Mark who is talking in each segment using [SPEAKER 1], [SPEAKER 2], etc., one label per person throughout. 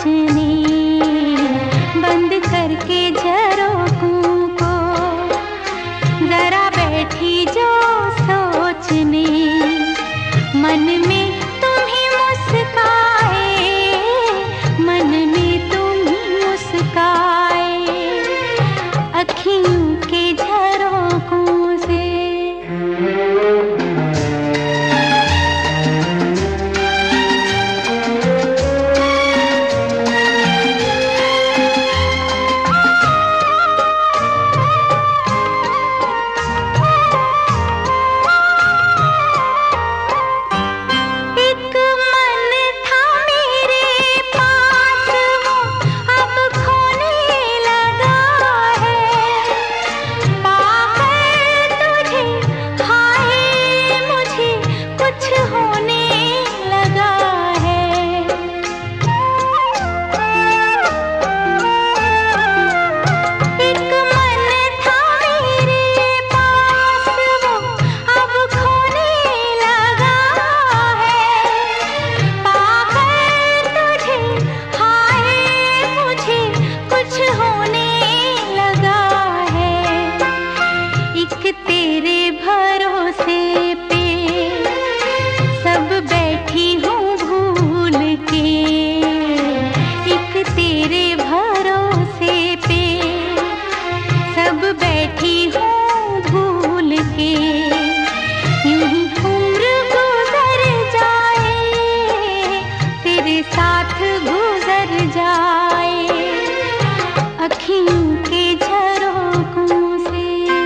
[SPEAKER 1] सोचने, बंद करके झरोखों को जरा बैठी जो सोचने, मन में तुम ही मुस्काए, मन में तुम ही मुस्काए, अखियों के झरोखों से। तेरे भरोसे पे सब बैठी हूँ भूल के, एक तेरे भरोसे पे सब बैठी हूँ भूल के, यूं ही उम्र गुजर जाए, तेरे साथ गुजर जाए, अखियों के झरोखों से।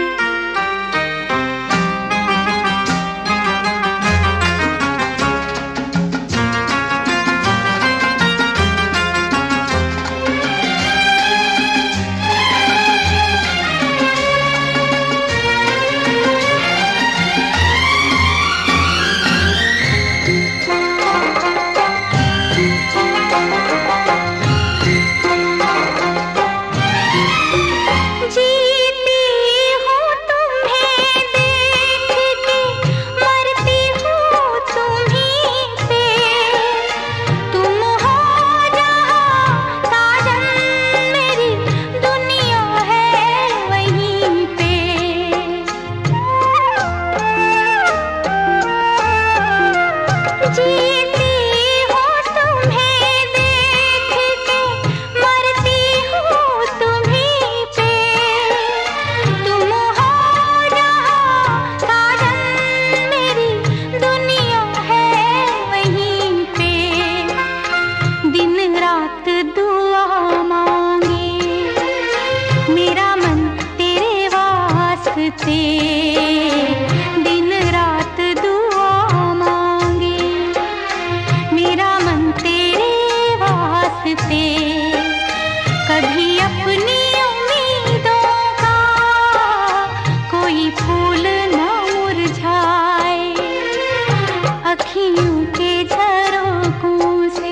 [SPEAKER 1] दिन रात दुआ मांगे, मेरा मन तेरे वास्ते, कभी अपनी उम्मीदों का कोई फूल न मुरझाए, अखियों के झरोखों से।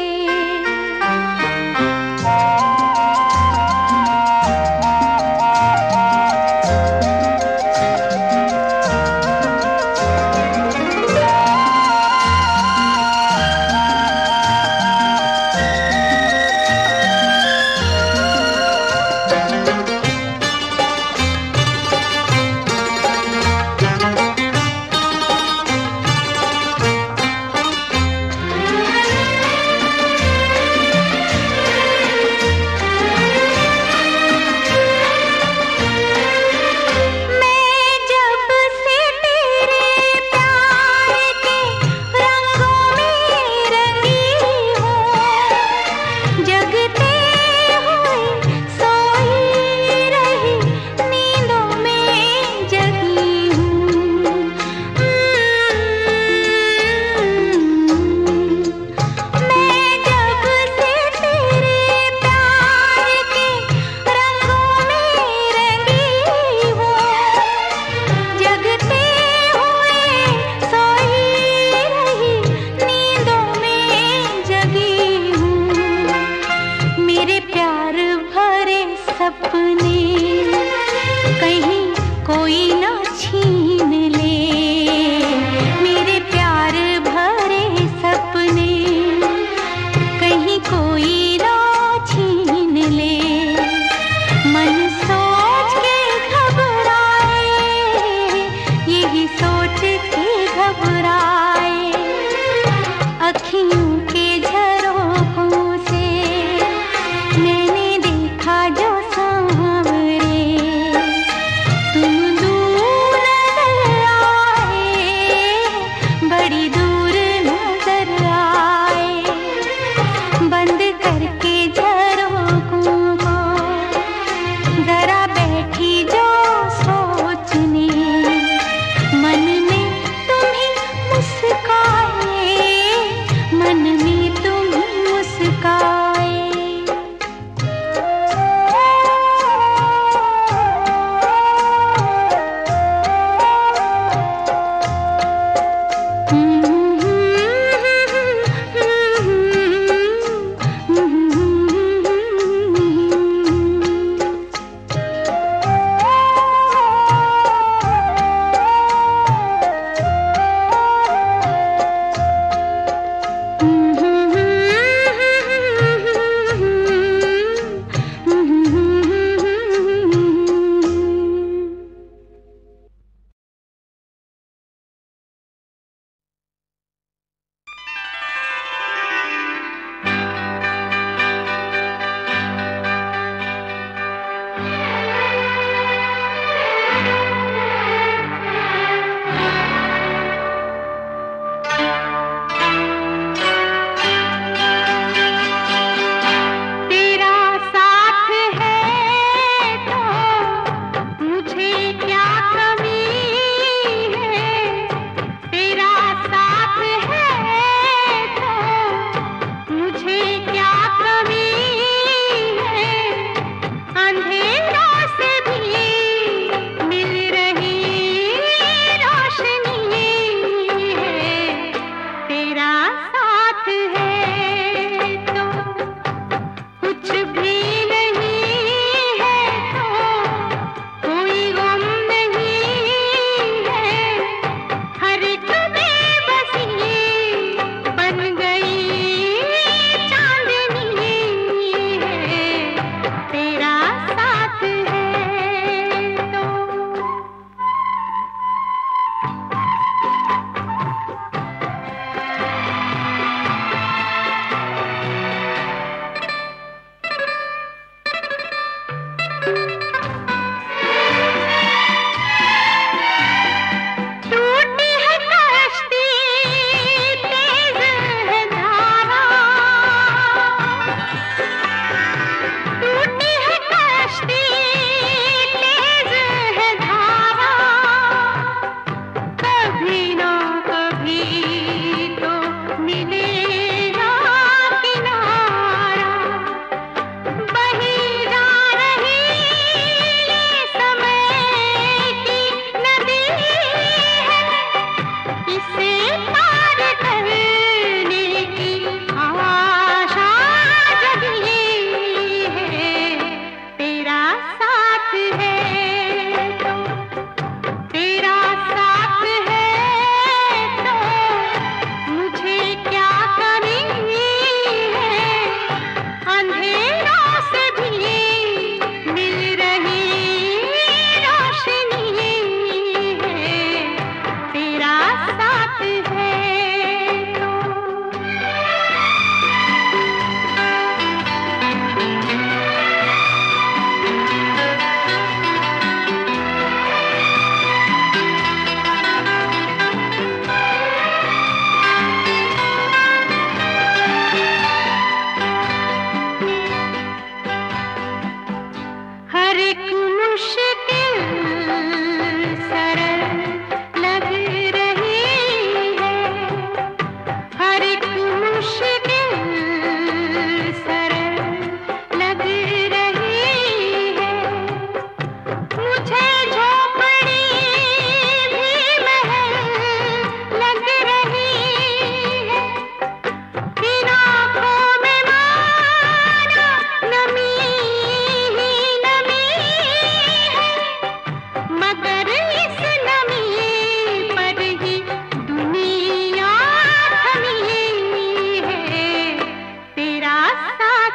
[SPEAKER 1] कोई ना छीन ले मेरे प्यार भरे सपने, कहीं कोई ना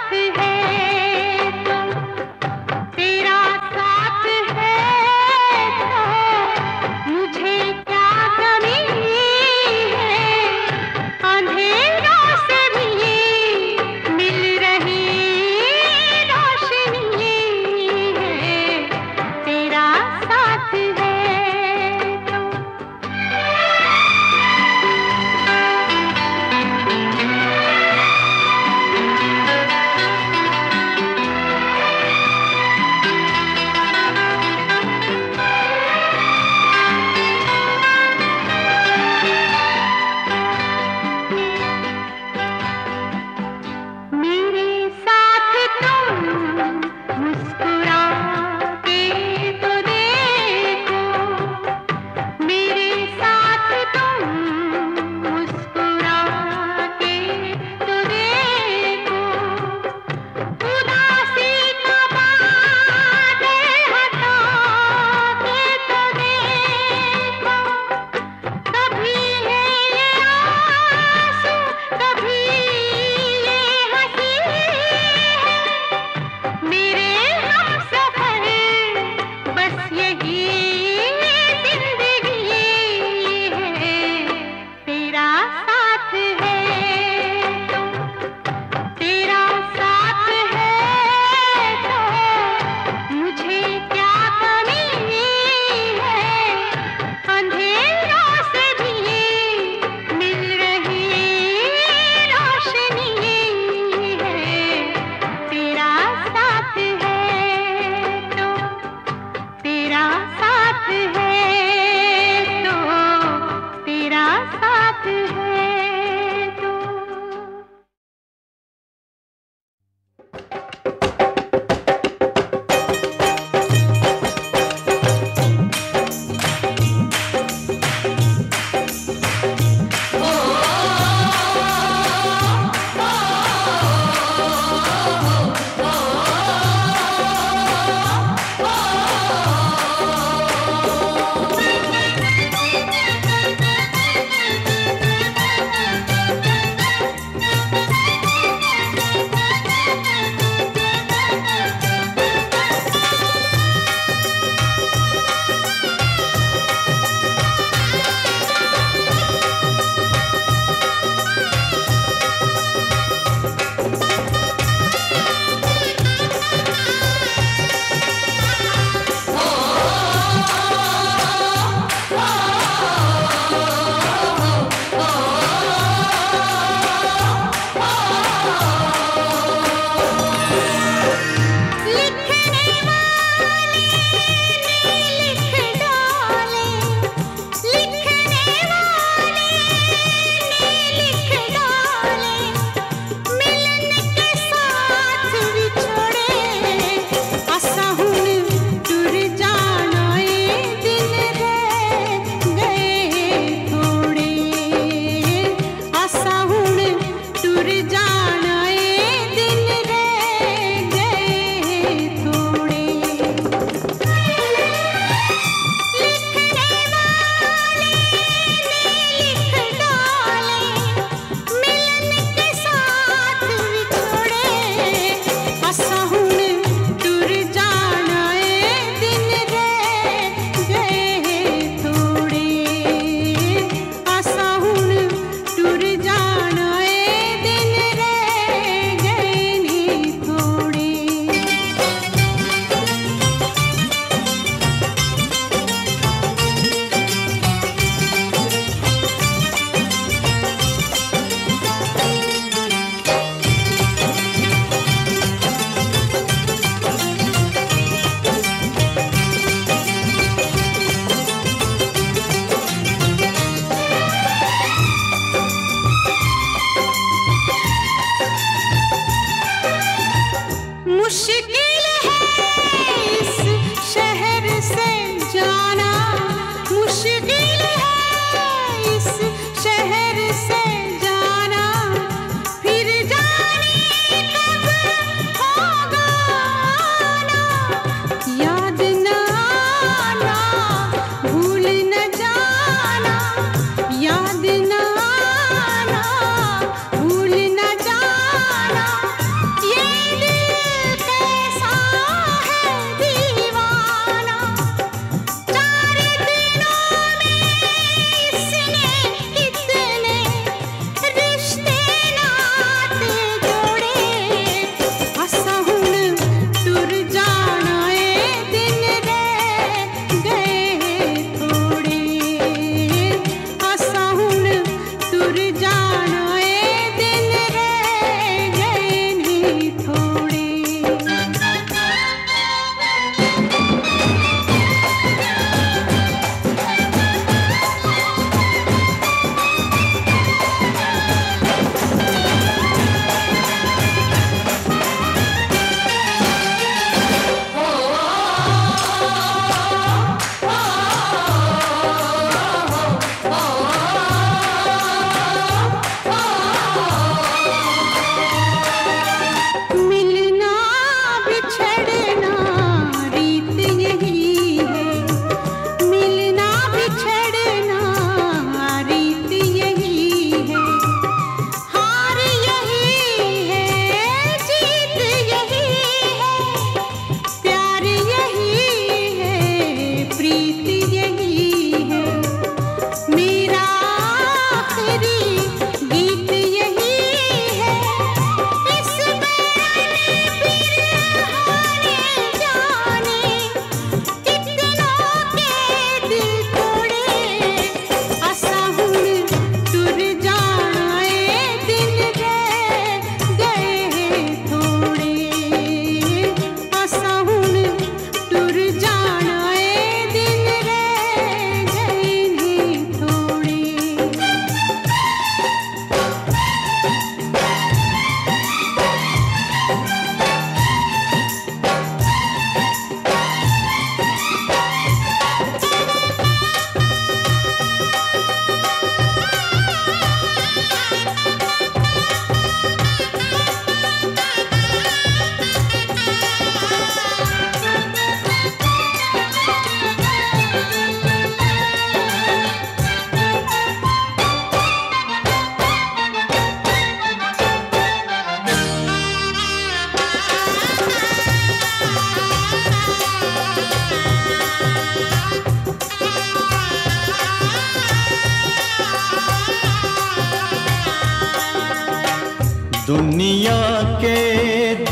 [SPEAKER 2] ये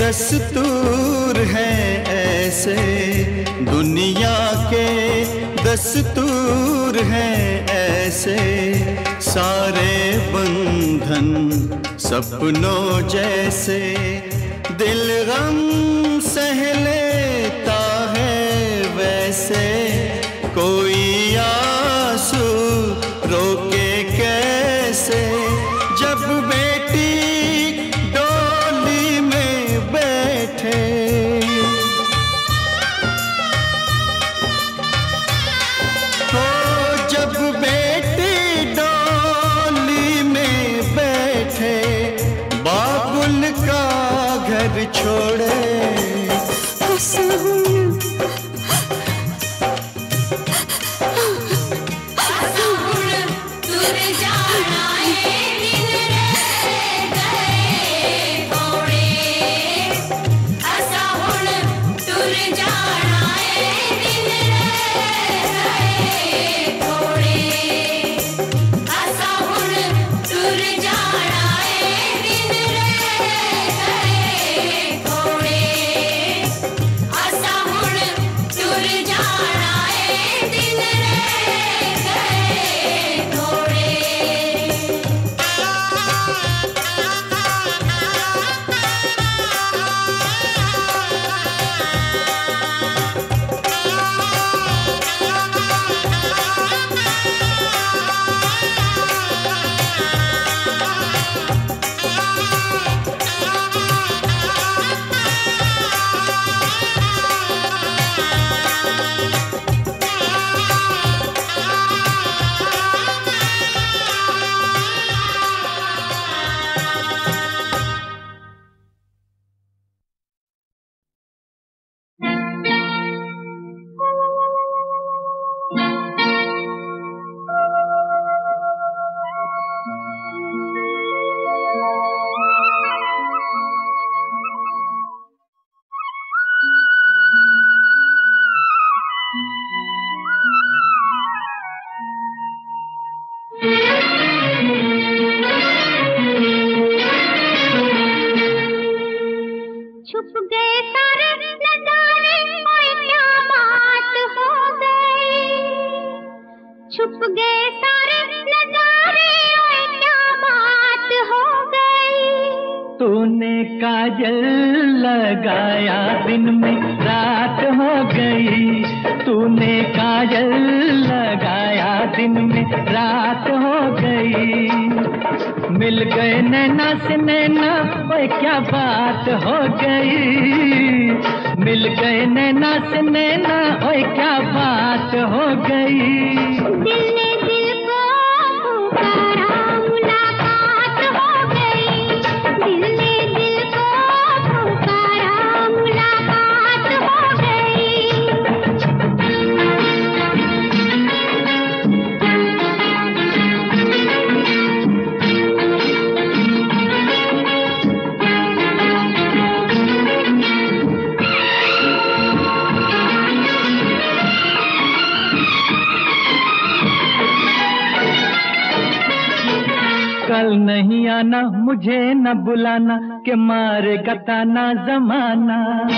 [SPEAKER 2] दस्तूर है ऐसे, दुनिया के दस्तूर है ऐसे, सारे बंधन सपनों जैसे, दिल गम सह लेता है वैसे, कोई आंसू रोके कैसे, जब बेटी डोली में बैठे। हो जब बेटी डोली में बैठे, बाबुल का घर छोड़े,
[SPEAKER 3] मुझे न बुलाना के मारेगा ताना जमाना,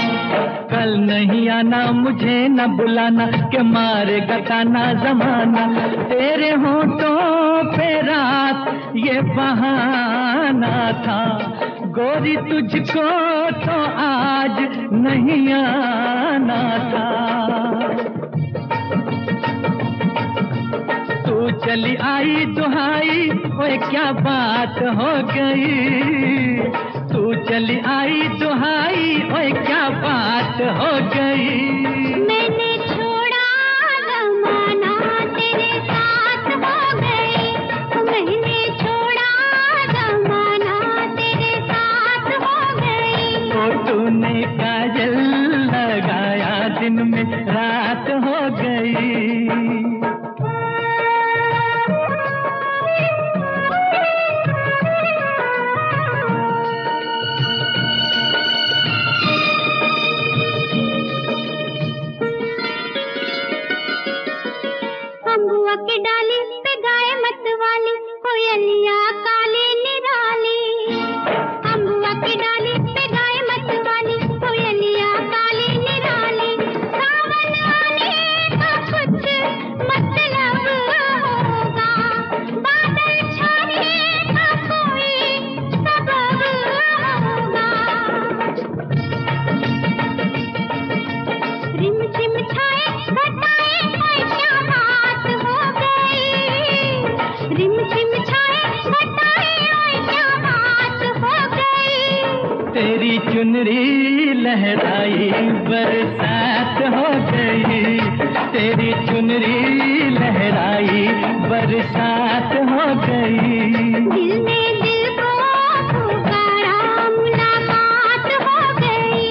[SPEAKER 3] कल नहीं आना मुझे न बुलाना के मारेगा ताना जमाना, तेरे होठों पे रात ये बहाना था, गोरी तुझको तो आज नहीं आना था। तू चली आई दुहाई, ओए क्या बात हो गई, तू चली आई दुहाई, ओए क्या बात हो गई।
[SPEAKER 1] मैंने छोड़ा जमाना तेरे साथ हो गई, मैंने छोड़ा जमाना तेरे साथ हो गई।
[SPEAKER 3] तो तूने काजल लगाया दिन में रात हो गई।
[SPEAKER 1] के डाली पे गाय मत वाली, कोयलिया काली निराली, अम्बुआ की डाली पे गाय मत वाली,
[SPEAKER 3] तेरी चुनरी लहराई बरसात हो गई, तेरी चुनरी लहराई बरसात हो गई।
[SPEAKER 1] दिल ने दिल को पुकारा, मुलाकात हो गई।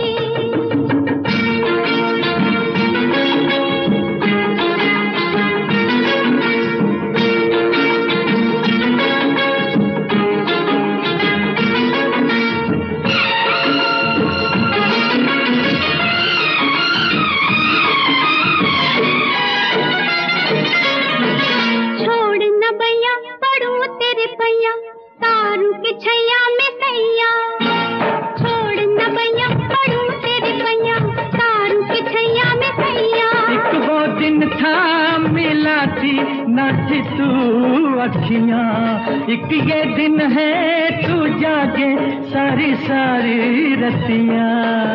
[SPEAKER 1] तारू के छैया में सैया, छोड़ न भैया पड़ू तेरे पैया, तारू के छैया में सैया।
[SPEAKER 3] एक वो दिन था मिला थी न थी तू अखियां, एक ये दिन है तू जागे सारी सारी रतियां।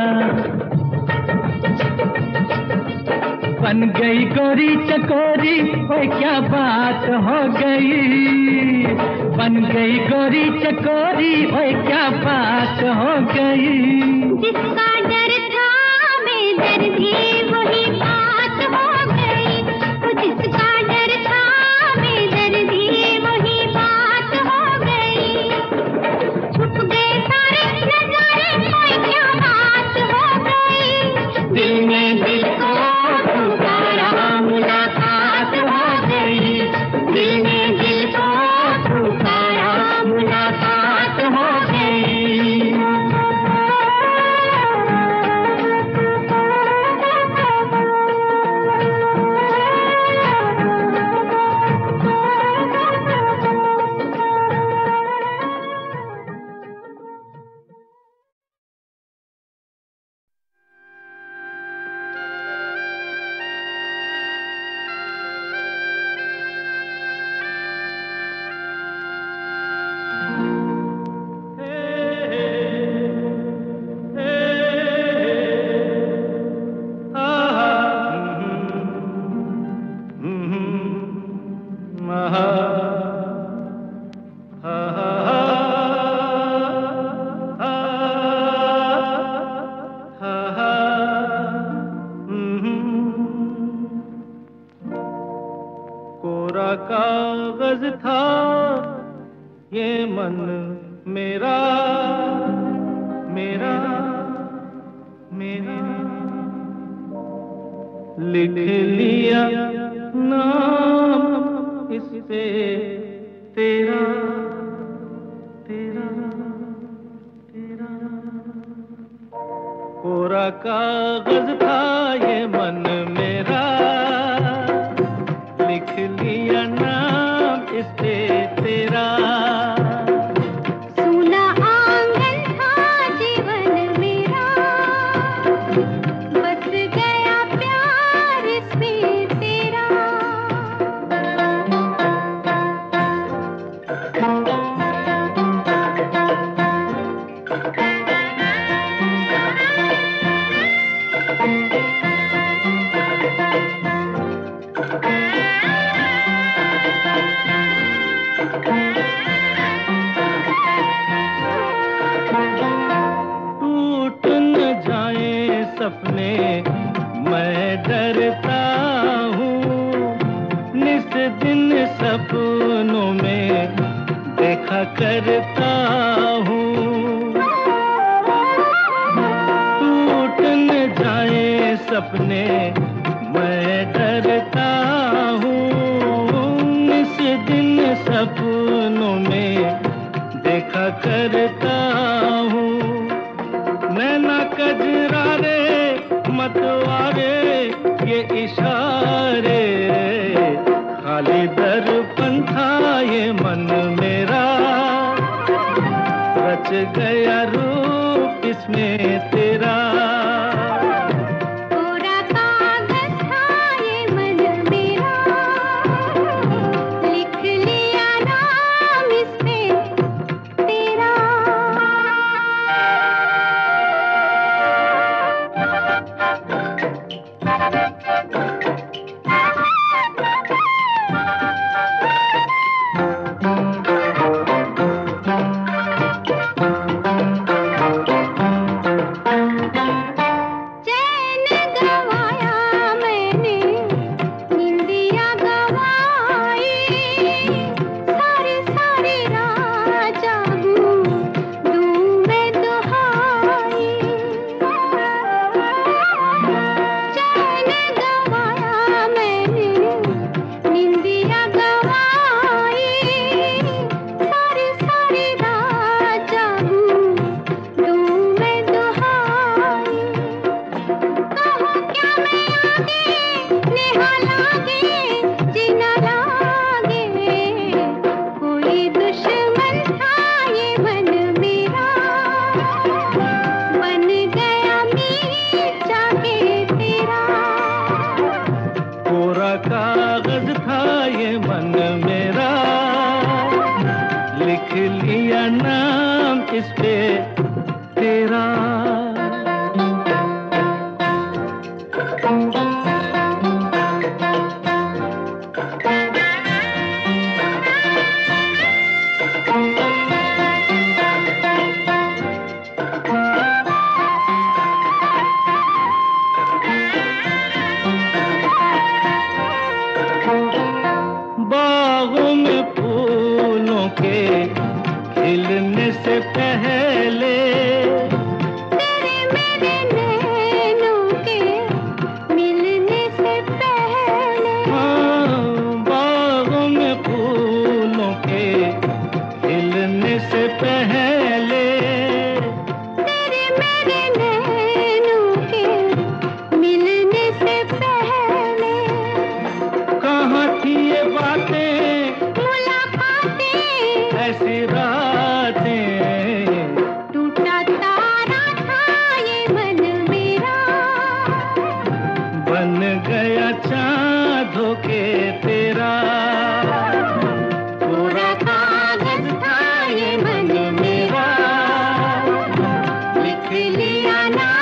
[SPEAKER 3] बन गई गोरी चकोरी, ओए क्या बात हो गई। बन गई गोरी चकोरी, ओए क्या बात हो गई।
[SPEAKER 1] जिसका डर था बेदर्दी, वही बात हो गई। वो जिसका डर था बेदर्दी, वही बात हो गई। छुप गए सारे नजारे, ओए क्या बात हो गई।
[SPEAKER 3] दिल ने दिल को पुकारा, मुलाकात हो गई। दिल ने दिल को पुकारा, मुलाकात हो गई।
[SPEAKER 4] कोरा कागज था ये मन मेरा, मेरा मेरा, लिख लिया नाम इस पे तेरा, तेरा तेरा। कोरा कागज था ये मन मेरा, लिख लिया नाम इस पे तेरा।
[SPEAKER 1] सूना आंगन था जीवन मेरा, बस गया प्यार इसमें तेरा।
[SPEAKER 4] टूट न जाए सपने मैं डरता हूँ, निस दिन सपनों में देखा करता हूँ। टूट न जाए सपने मैं डरता हूँ, निस दिन सपनों में देखा करता हूँ। नैना कजरारे मतवारे ये इशारे, खाली दर्पण था ये मन मेरा, रच गया रूप इसमें तेरा।
[SPEAKER 1] कोरा कागज था ये मन मेरा, लिख लिया नाम इस पे तेरा। नैनों के मिलने से पहले।
[SPEAKER 3] कहाँ थी ये बातें,
[SPEAKER 1] मुलाकातें,
[SPEAKER 3] ऐसी रातें,
[SPEAKER 1] टूटा तारा था ये मन मेरा,
[SPEAKER 3] बन गया चाँद होके तेरा।
[SPEAKER 1] पूरा कागज था ये मन मेरा, लिख लिया ना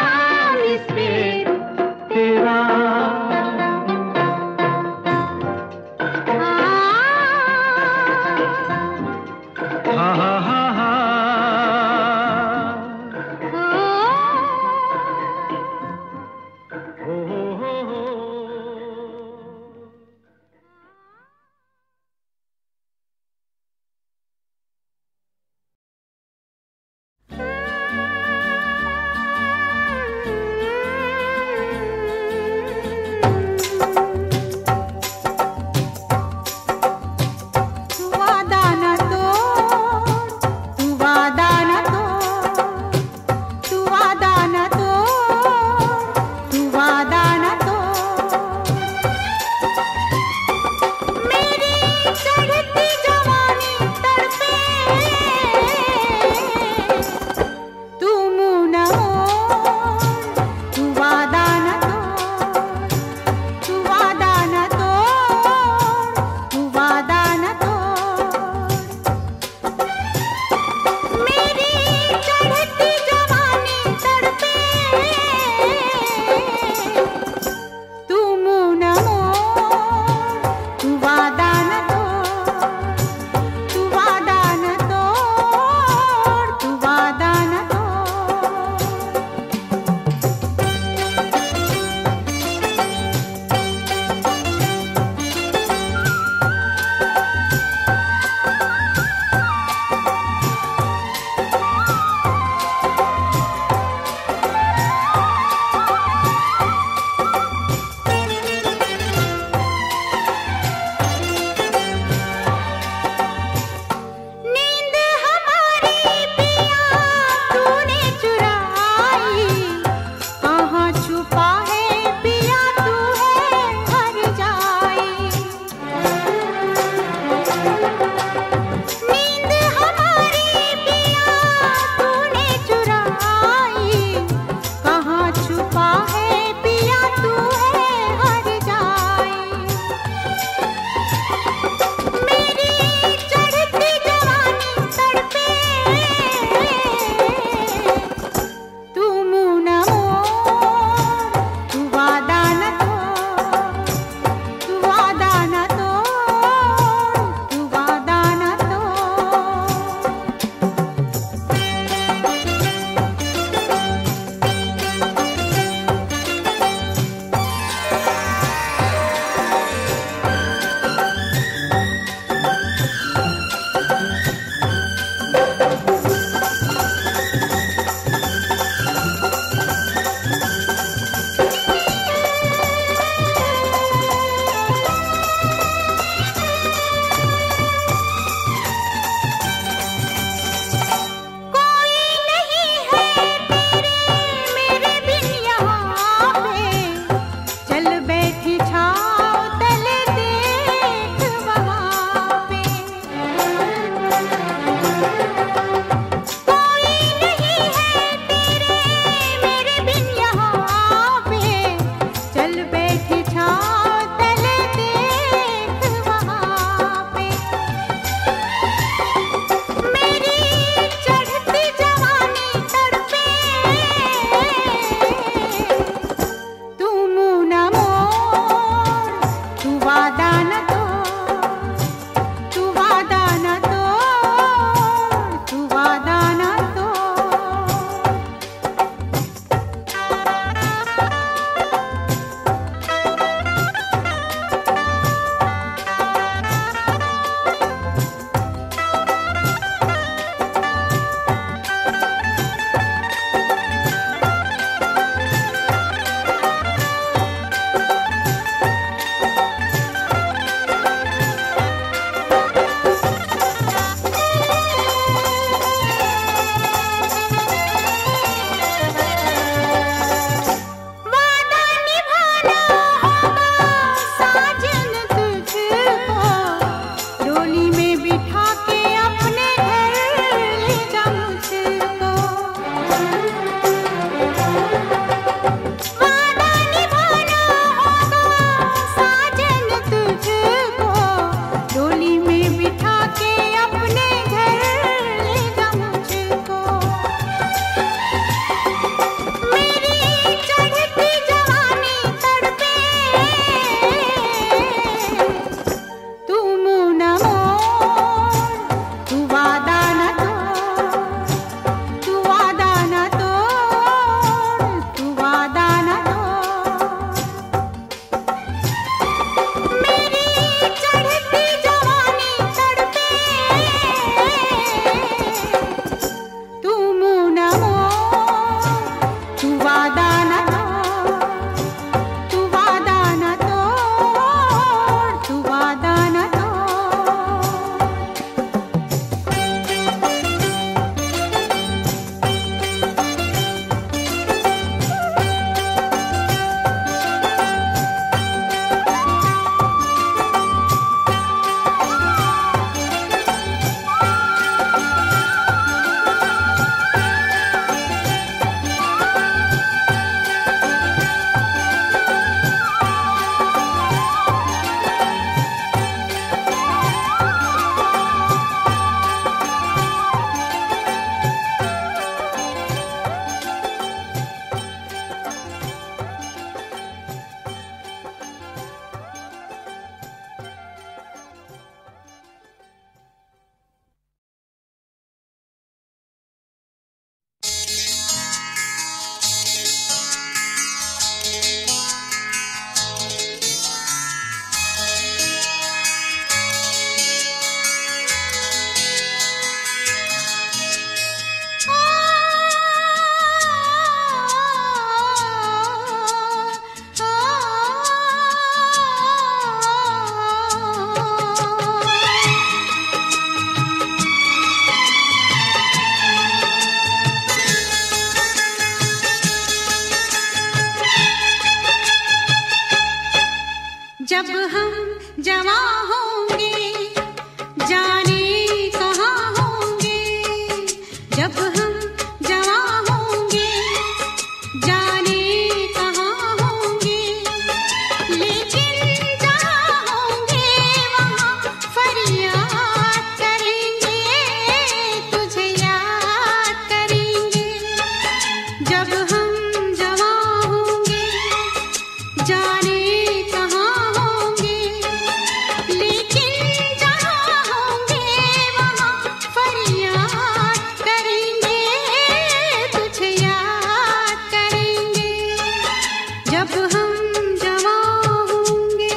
[SPEAKER 1] जब हम जवां होंगे जाने कहाँ होंगे, जब हम जवां होंगे जाने कहाँ होंगे, लेकिन जहाँ होंगे वहाँ फरियाद करेंगे, तुझे याद करेंगे। जब हम जवां होंगे जाने कहाँ होंगे, लेकिन जहाँ होंगे वहाँ फरियाद करेंगे, तुझे याद करेंगे। जब हम जवां होंगे।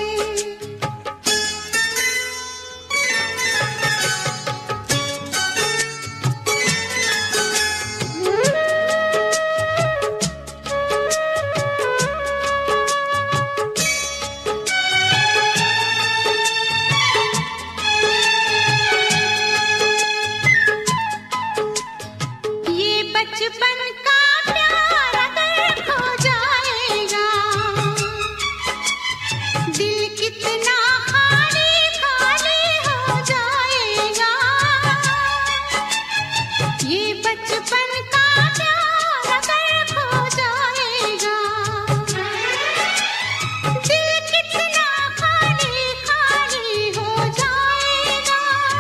[SPEAKER 1] ये बचपन का प्यार अगर खो जाएगा, दिल कितना खाली खाली हो जाएगा। ये बचपन का प्यार अगर खो जाएगा, दिल कितना खाली खाली हो जाएगा।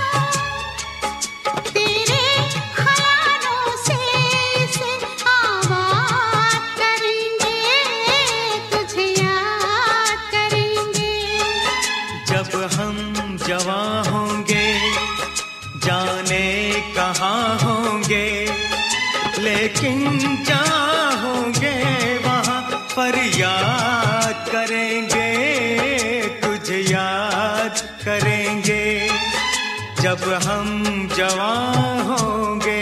[SPEAKER 1] तेरे ख्यालों से इसे आबाद करेंगे, तुझे याद करेंगे।
[SPEAKER 2] जब हम जवां होंगे जाने कहाँ होंगे, लेकिन जहाँ होंगे वहाँ फरियाद करेंगे, तुझे याद करेंगे। जब हम जवां होंगे।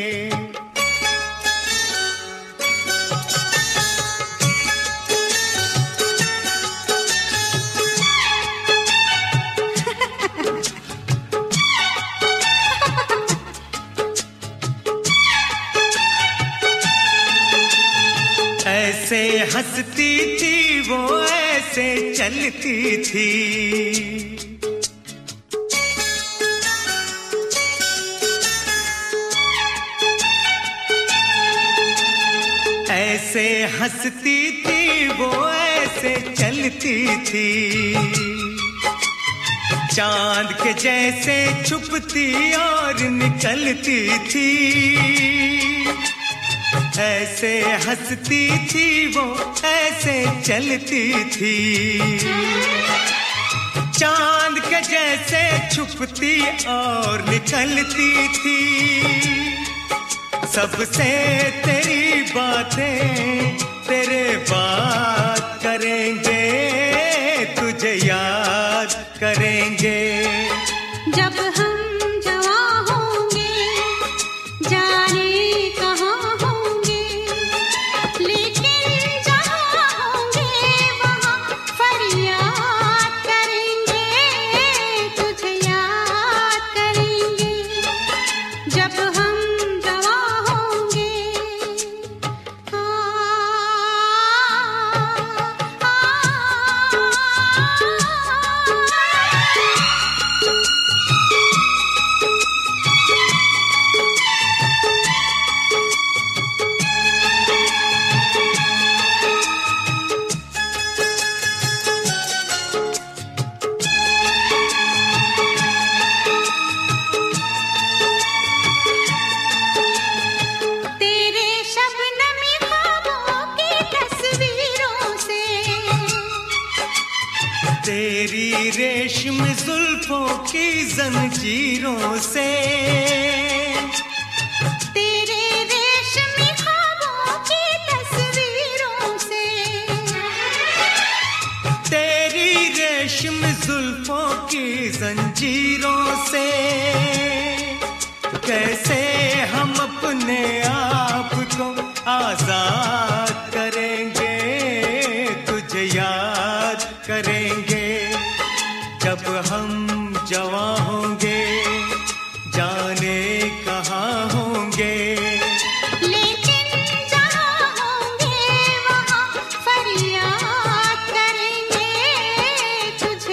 [SPEAKER 2] ऐसे हंसती थी वो ऐसे चलती थी, ऐसे हंसती थी वो ऐसे चलती थी, चांद के जैसे छुपती और निकलती थी। ऐसे हंसती थी वो ऐसे चलती थी, चांद के जैसे छुपती और निकलती थी। सबसे तेरी बातें तेरे बात करेंगे, तुझे याद करेंगे।
[SPEAKER 1] जब हम जवां होंगे जाने कहाँ होंगे, लेकिन जहाँ होंगे वहाँ फरियाद करेंगे, तुझे याद करेंगे। जब हम जवां होंगे। तेरे शबनमी ख्वाबों की तस्वीरों से,
[SPEAKER 2] तेरी रेशम जुल्फों की जंजीरों से,
[SPEAKER 1] तेरे रेशमी ख्वाबों की तस्वीरों से,
[SPEAKER 2] तेरी रेशम जुल्फों की जंजीरों से, कैसे हम अपने आप को आजाद करेंगे, तुझे याद करेंगे। जब हम जवां होंगे जाने कहाँ होंगे,
[SPEAKER 1] लेकिन जहाँ होंगे वहाँ फरियाद करेंगे, तुझे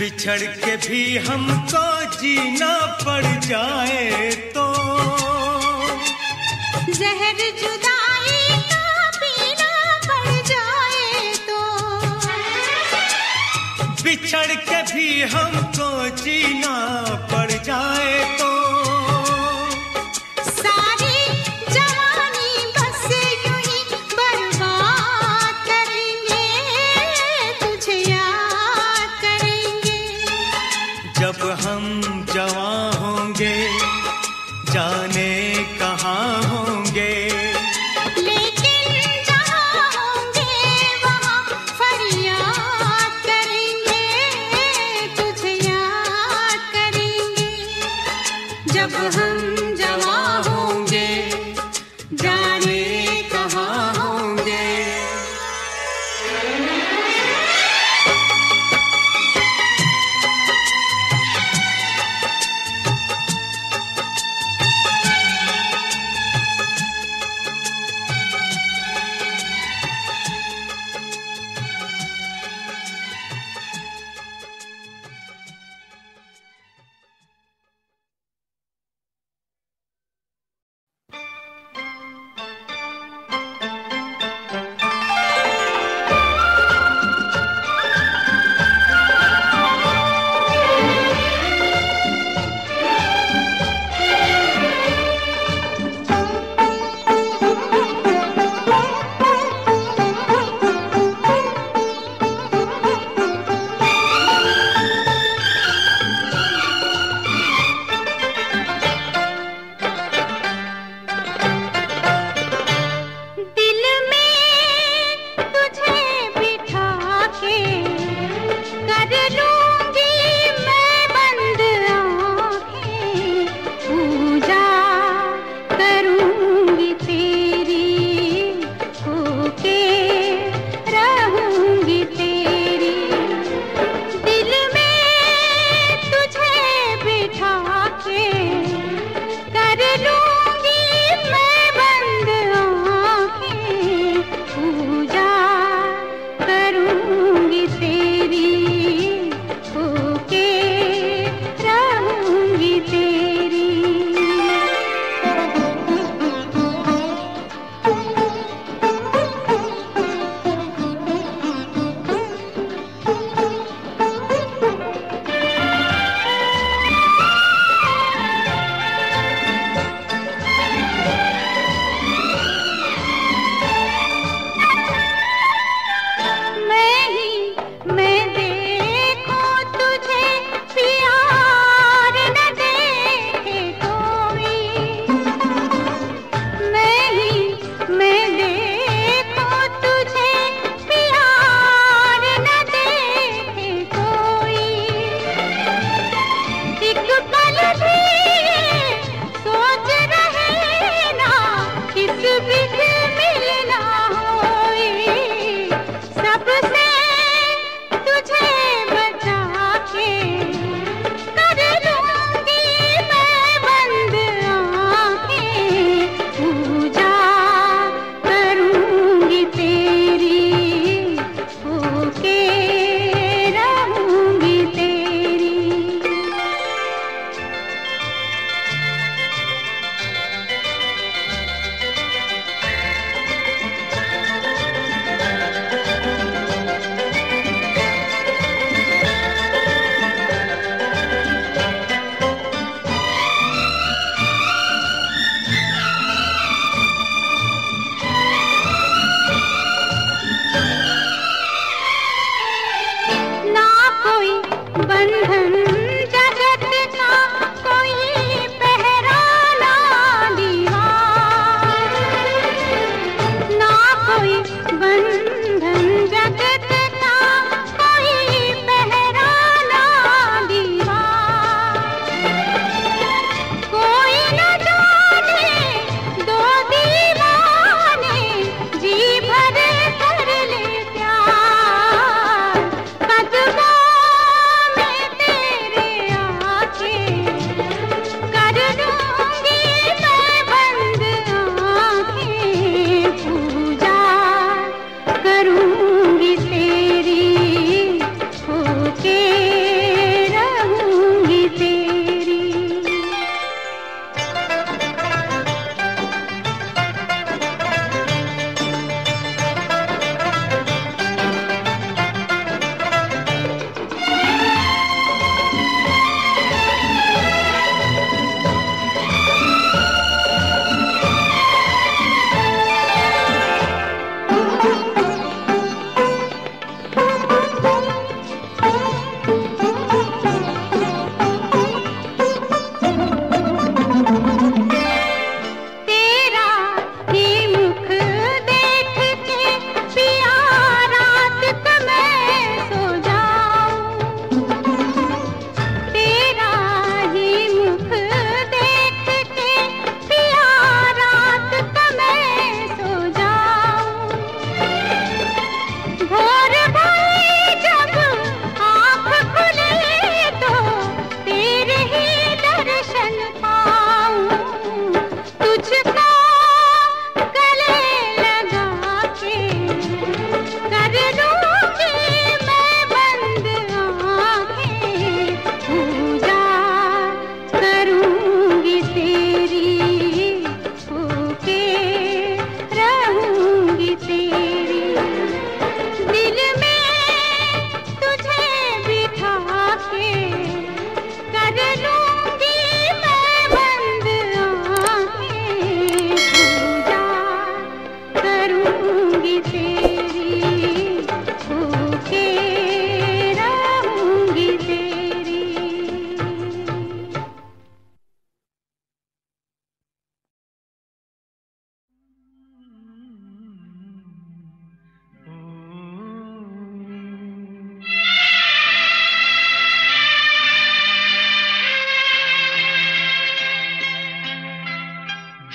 [SPEAKER 2] बिछड़ के भी हमको जीना पड़ जाए तो
[SPEAKER 1] जहर जुदाई का पीना पड़ जाए तो
[SPEAKER 2] बिछड़ के भी हमको जीना पड़ जाए तो
[SPEAKER 1] सारी जवानी बस यूं ही बर्बाद करेंगे, तुझे याद करेंगे।
[SPEAKER 2] जब हम जवां होंगे जाने कहाँ होंगे,
[SPEAKER 1] लेकिन जहाँ होंगे वहाँ फरियाद करेंगे, तुझे याद करेंगे। जब हम जवां होंगे जाने कहाँ होंगे।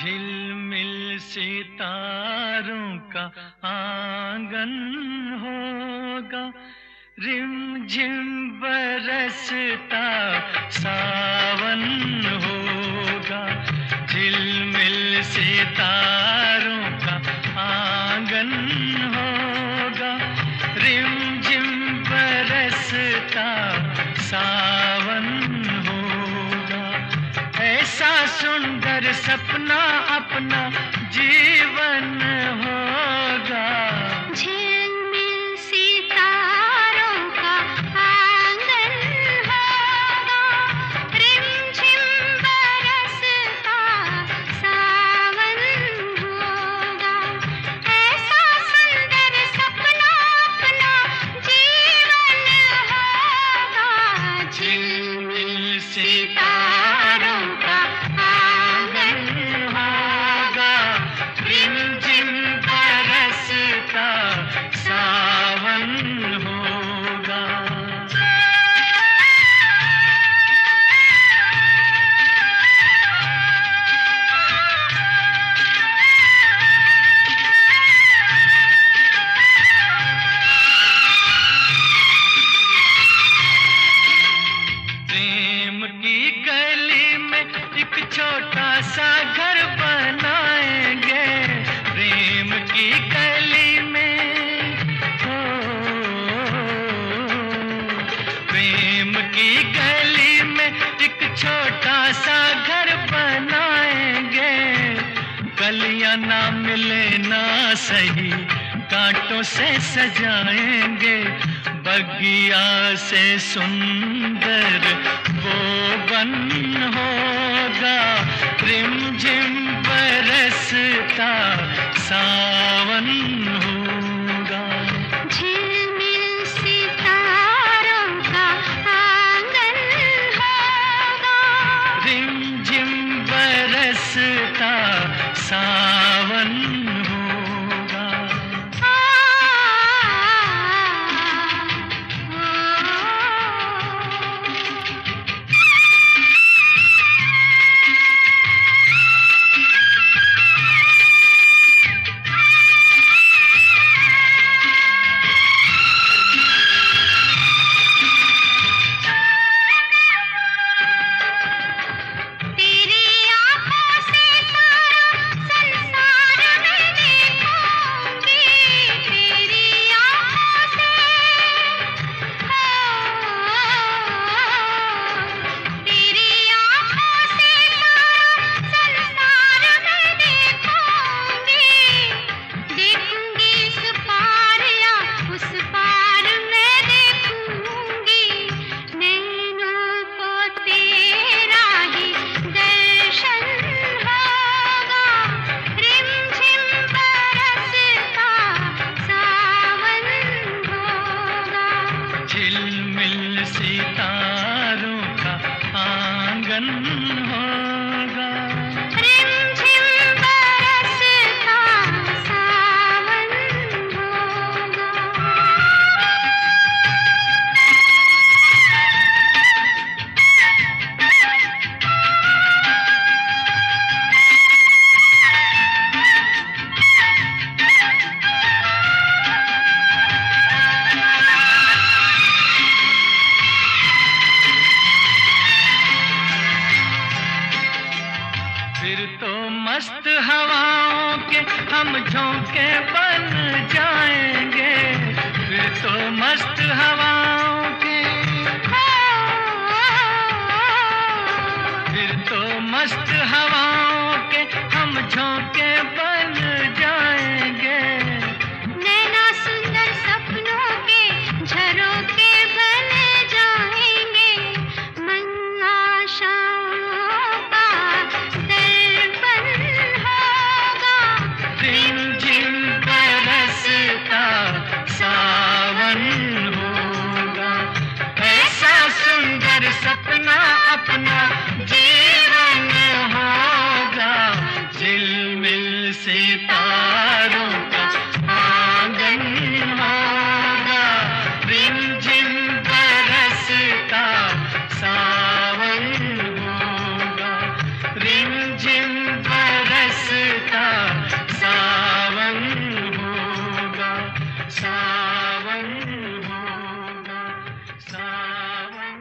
[SPEAKER 3] झिलमिल सितारों का आंगन होगा, रिमझिम बरसता सावन होगा। झिलमिल सितारों का आंगन होगा, रिमझिम बरसता सावन होगा। ऐसा सुंदर सपना अपना जीवन होगा।
[SPEAKER 1] झिलमिल सितारों का आंगन होगा, रिमझिम बरसता सावन होगा। ऐसा सुंदर सपना अपना जीवन होगा। झिलमिल सितारों का आंगन होगा, रिमझिम बरसता सावन होगा। प्रेम की गली में एक छोटा सा घर बनाएंगे, प्रेम की गली में हो, प्रेम की गली में एक छोटा सा घर बनाएंगे। गलियां ना मिले ना सही, कांटों से सजाएंगे। बगिया से सुंदर वो बन होगा, रिमझिम बरसता सावन होगा। झिलमिल सितारों का आंगन होगा,
[SPEAKER 3] रिमझिम बरसता सावन होगा।
[SPEAKER 1] तेरी आँखों से सारा संसार मैं देखूंगी। तेरी आँखों से तेरी आँखों से सारा संसार मैं देखूंगी। देखूंगी इस पार या उस पार मैं देखूंगी। नैनों को तेरा ही दर्शन होगा, रिमझिम बरसता सावन होगा।
[SPEAKER 3] झिलमिल सितारों का आंगन होगा,
[SPEAKER 1] रिमझिम बरसता सावन होगा।
[SPEAKER 3] फिर तो मस्त हवाओं के हम झोंके बन जाएंगे। फिर तो मस्त हवाओं के, फिर तो मस्त हवाओं के हम झोंके बन जाएंगे।
[SPEAKER 1] नैना सुंदर सपनों के झरोखे बन जाएंगे। मन आशाओं का दर्पण होगा,
[SPEAKER 3] रिमझिम बरसता सावन होगा। ऐसा सुंदर सपना अपना जीवन होगा। झिलमिल सितारों का आंगन होगा, रिमझिम बरसता सावन होगा। रिमझिम बरस बरसता सावन होगा, सावन होगा, सावन।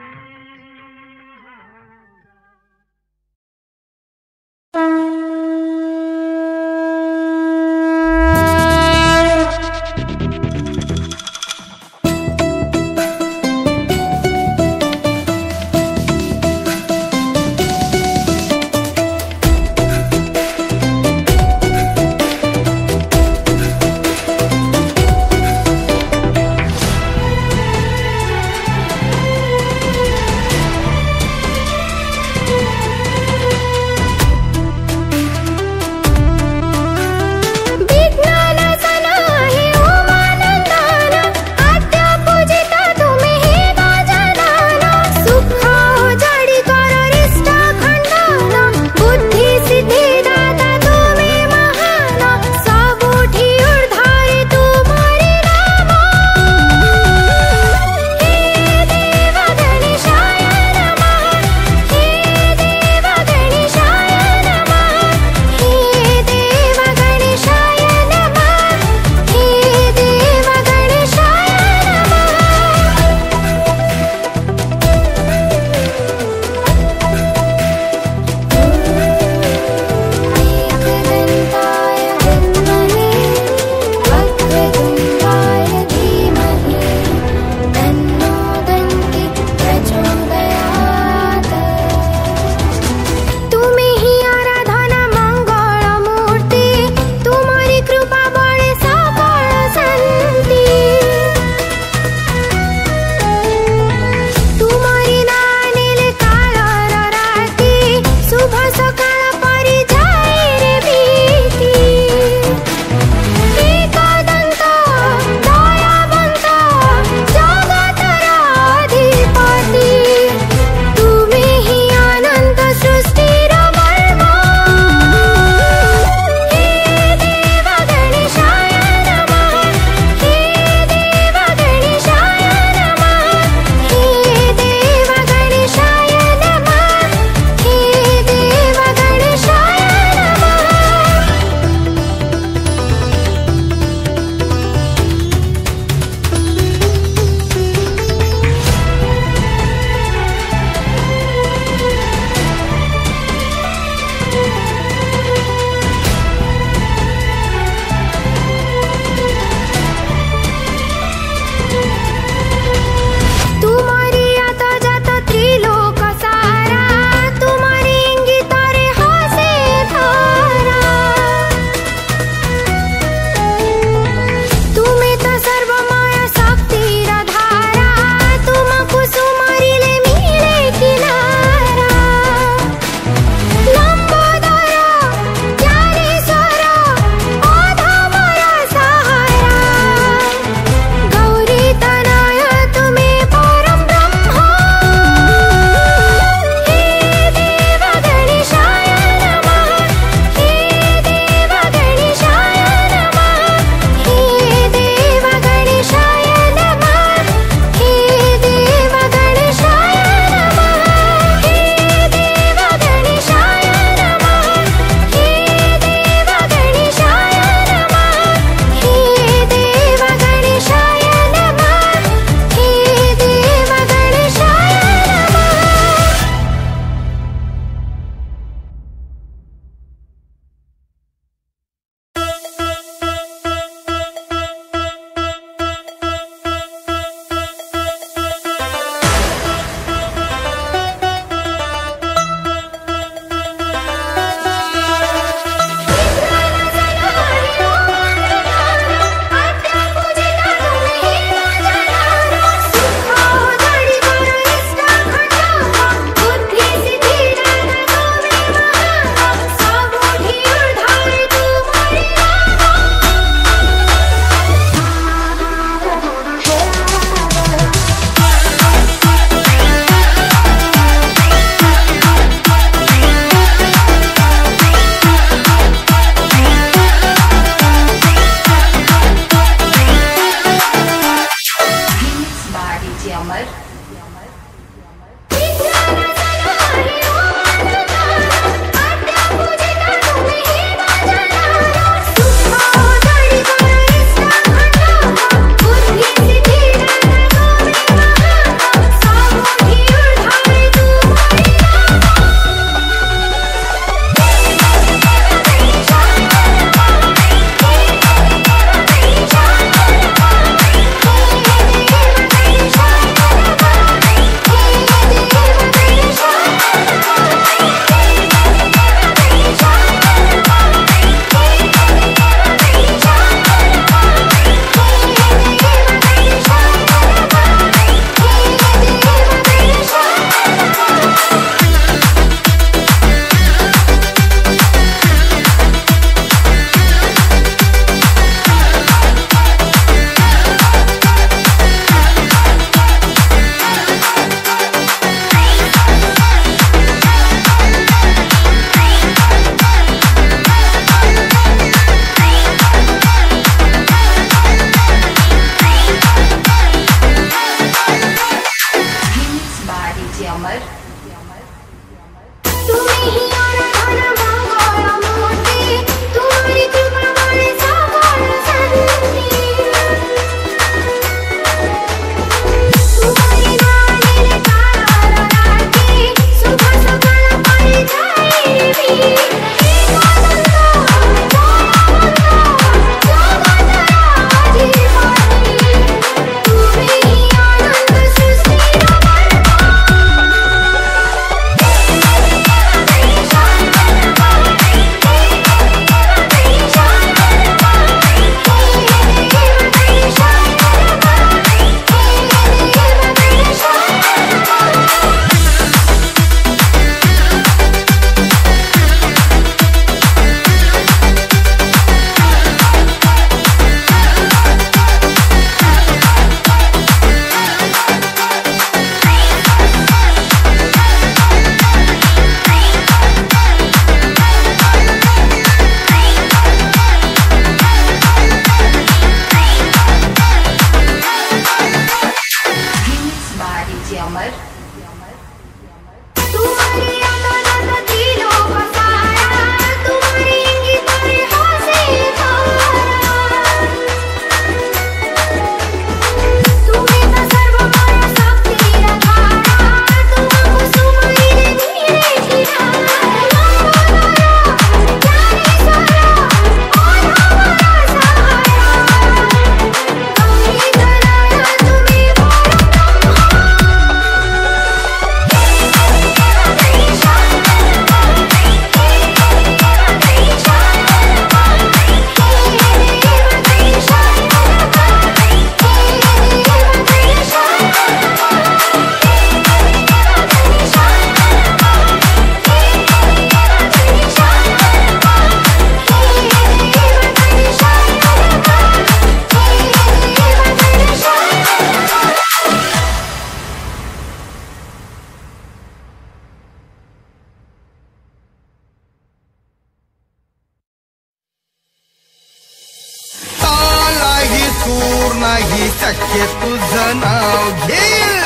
[SPEAKER 5] नाही शक्य तुझं नाव घेईल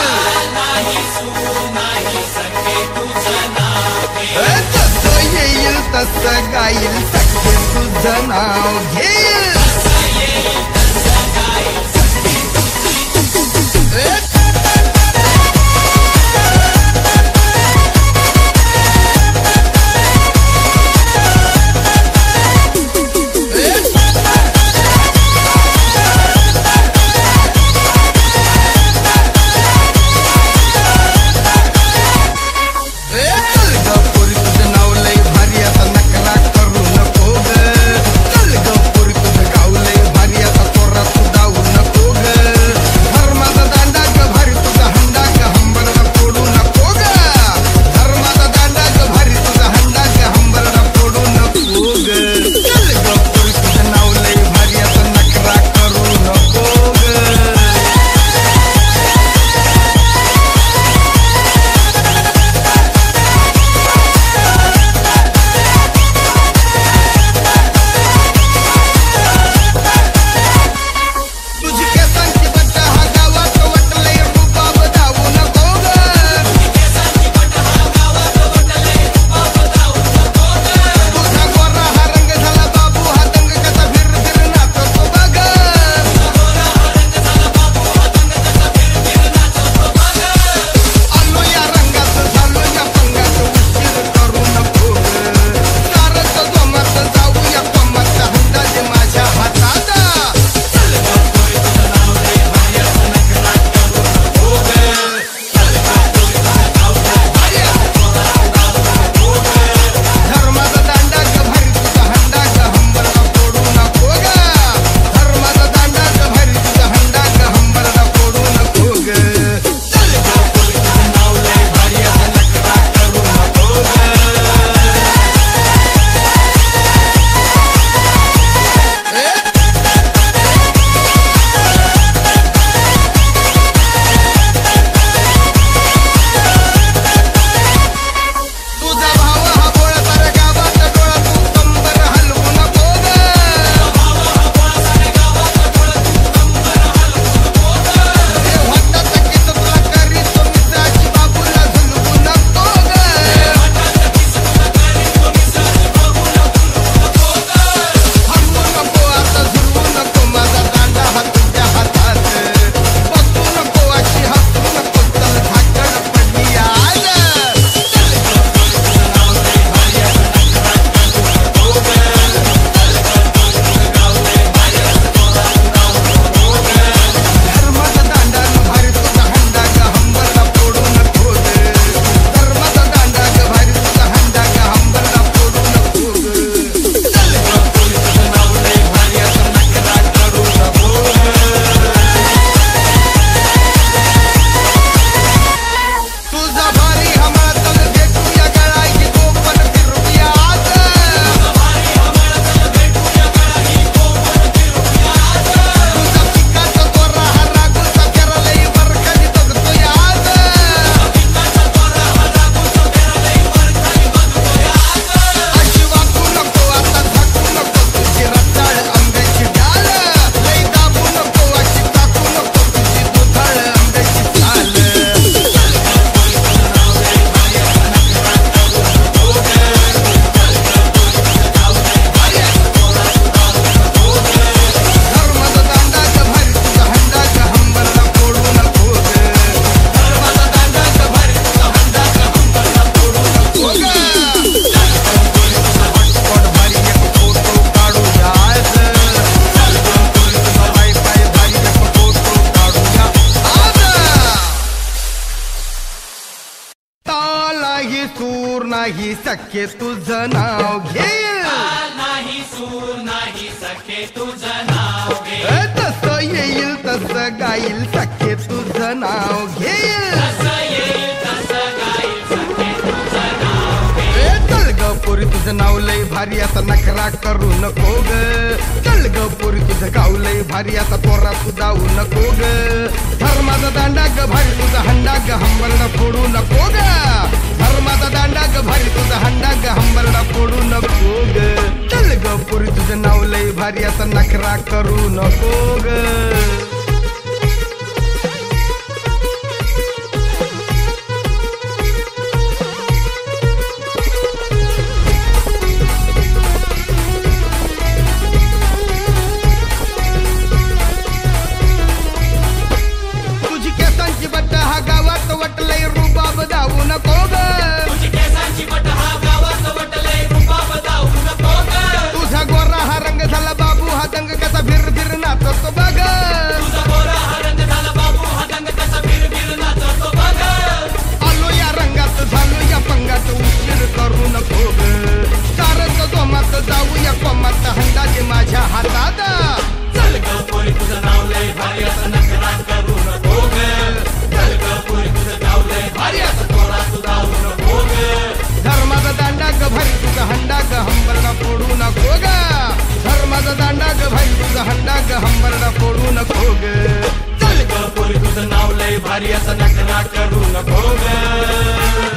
[SPEAKER 5] जसं येईल तसं गाईल शक्य तुझं नाव घेईल नाही सखे तुझं नाव घेईल
[SPEAKER 2] नाही सूर नाही सखे तुझं नाव घेईल
[SPEAKER 5] तसं येईल तसं गाईल सखे तुझं नाव घेईल चल ग पोरी तुझं नाव लय भारी आता नखरा करू नको ग चल ग पोरी तुझं गाव लय भारी आता तोरा सुधावू नको ग धर्माचा दांडा ग भारी तुझा हंडा ग हंबरडा फोडू नको ग धर्माचा दांडा ग भारी तुझा हंडा ग हंबरडा फोडू नको ग चल ग पोरी तुझं नाव लय भारी आता नखरा करू नको ग हंबरडा फोडू नको ग. चल ग पोरी तुझं नाव लय भारी असं नखरा करू नको ग.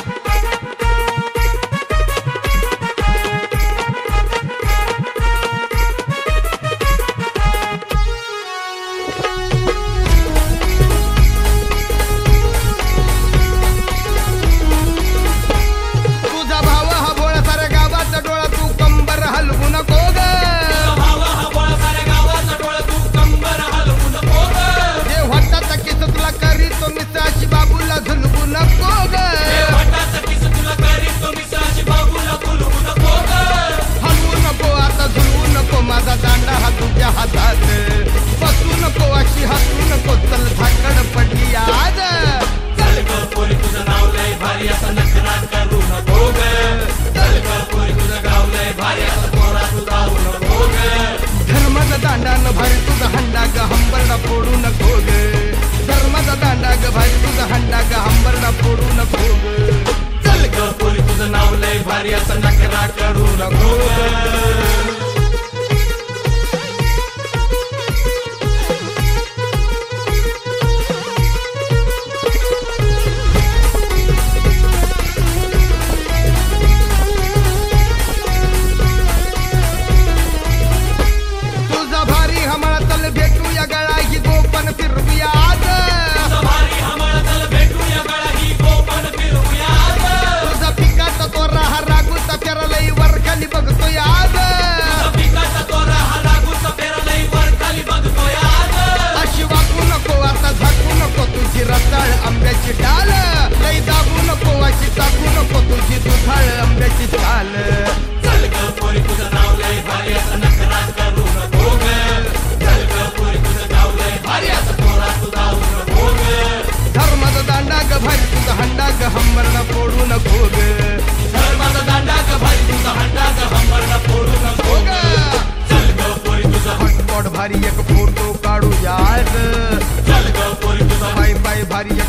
[SPEAKER 5] दांडानं भारी तुझा हंडा ग हंबरडा फोडू नको ग. धर्माचा दांडा ग भारी तुझा हंडा ग हंबरडा फोडू नको ग. चल ग पोरी तुझं नाव लय भारी असं नखरा करू नको ग. भेटूया गळा ही गोपन फिरूया आज. तुझा पिकाचा तो राहा रागूचा फेरलई वर खाली बघतोय आज. अशी वागू नको आता झाकू नको तुझी रताळ आंब्याची डाल. लई दाबू नको अशी टाकू नको तुझी दुधाळ आंब्याची चाल. चल ग पोरी तुझं नाव लय भारी असं नखरा करू नको ग. धर्माचा दांडा ग भारी तुझा हंडा ग हंबरडा फोडू नको ग. धर्माचा दांडा ग भारी तुझा हंडा ग हंबरडा फोडू नको ग. चल ग पोरी तुझा हॉटस्पॉट भारी एक फोटो काढू आज. चल ग पोरी तुझा बाय बाय भारी